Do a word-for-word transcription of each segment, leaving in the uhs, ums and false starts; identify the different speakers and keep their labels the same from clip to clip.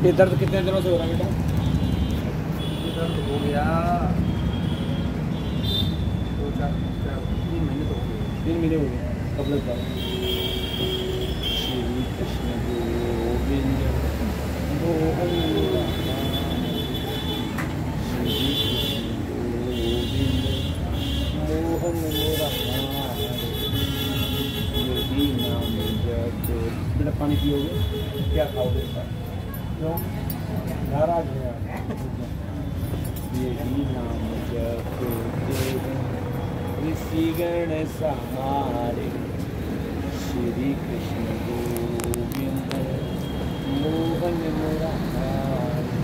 Speaker 1: ये दर्द कितने दिनों से हो रहा है बेटा?
Speaker 2: ये दर्द हो गया दो चार तीन महीने तो हो गए।
Speaker 1: तीन महीने हो गए। कब लग जाओ? श्री कृष्ण गोविंद मोहन श्री कृष्ण गोविंद मोहन यही नाम जप। बेटा पानी पियोगे? क्या खाओगे? क्यों नाराज है? यही नाम जप ऋषि गण सहारे श्री कृष्ण गोविंद मोहन मुरारी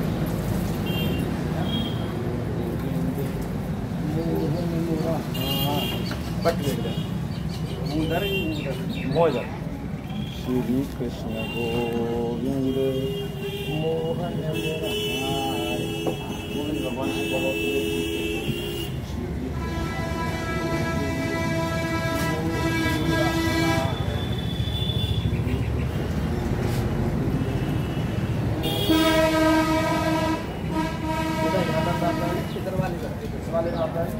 Speaker 1: गोविंद मोहन मुरारी। पट गया उधर उधर श्री कृष्ण गोविंद मोहन मुरारी। गोविंद भगवान से बोलो वाले आता है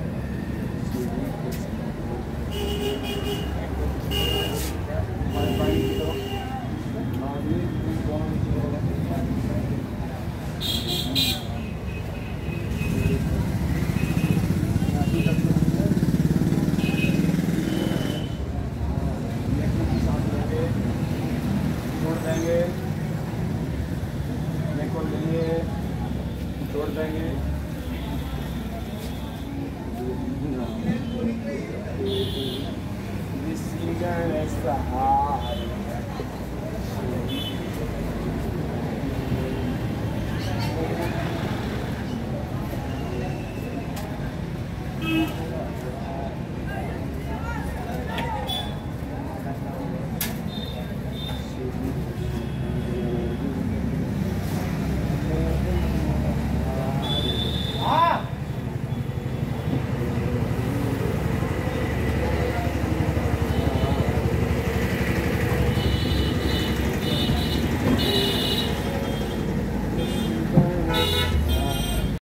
Speaker 1: छोड़ देंगे, को लेंगे, छोड़ देंगे। ऋषि गण सहारे